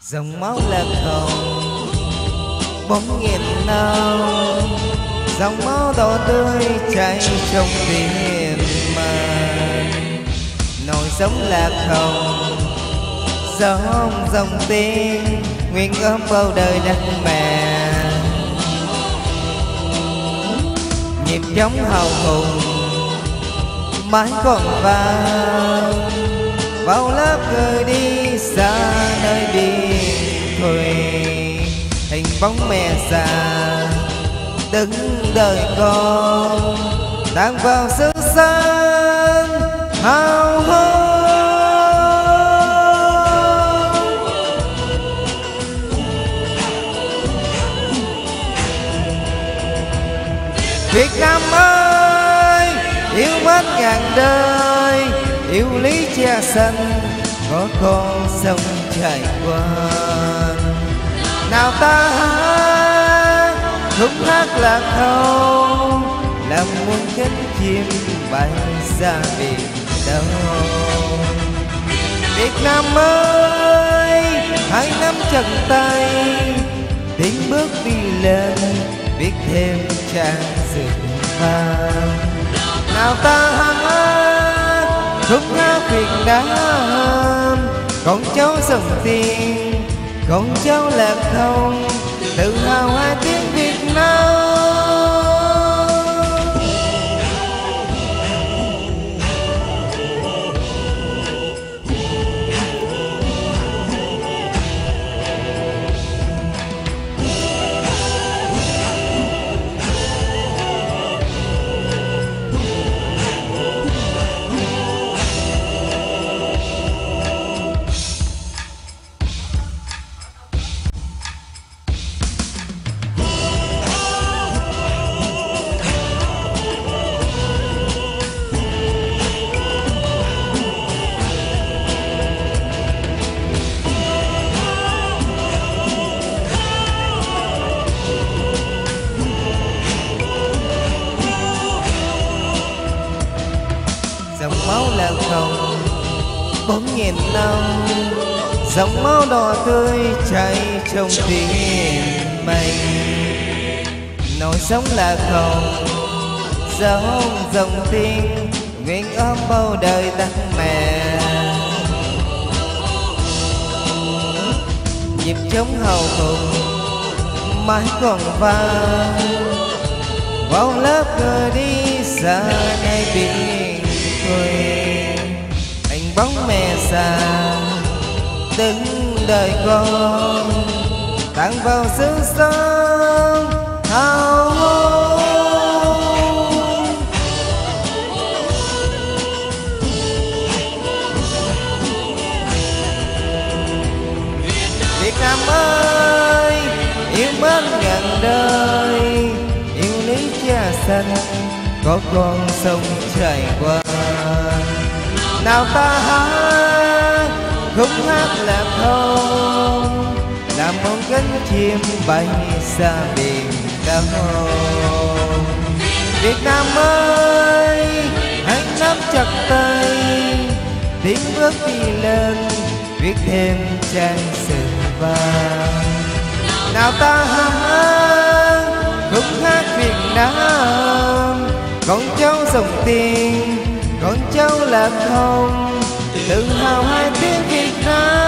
Dòng máu lạc hồng 4.000 năm, dòng máu đỏ tươi chảy trong tim mình. Nồi sống lạc hồng dòng dòng tiên, nguyện ôm bao đời đất mẹ. Nhịp giống hào hùng mãi còn vang, bao lớp người đi xa nơi biển thùy. Hình bóng mẹ già đứng đợi con, đang vào xứ xanh hào hùng. Việt Nam ơi, yêu mất ngàn đời, yêu lý cha xanh có con sông chảy qua. Nào ta hát khúc hát lạc hồng, làm muôn cánh chim bay ra biển đâu. Việt Nam ơi, hãy nắm chặt tay, tiến bước đi lên, biết thêm trang sử vang. Nào ta hát khúc hát Việt Nam, con cháu sông Tiên, con cháu lạc hồng, tự hào hai tiếng Việt Nam. Dòng máu lạc hồng 4.000 năm, dòng máu đỏ tươi chảy trong tim mình. Nồi sống lạc hồng dòng dòng tiên, nguyện ôm bao đời đất mẹ. Nhịp trống hào hùng mãi còn vang, bao lớp người đi xa nơi biển thùy. Hình bóng mẹ già đứng đợi con, đang vào xứ sống hào hùng. Việt Nam ơi, yêu mến ngàn đời, yêu lý cha xanh có con sông chảy qua. Nào ta hát khúc hát lạc hồng, làm một cánh chim bay xa biển đông. Việt Nam ơi, hãy nắm chặt tay, tiến bước đi lên, viết thêm trang sử vang. Nào ta hát khúc hát Việt Nam, con cháu sông Tiên, con cháu lạc hồng, tự hào hai tiếng Việt Nam.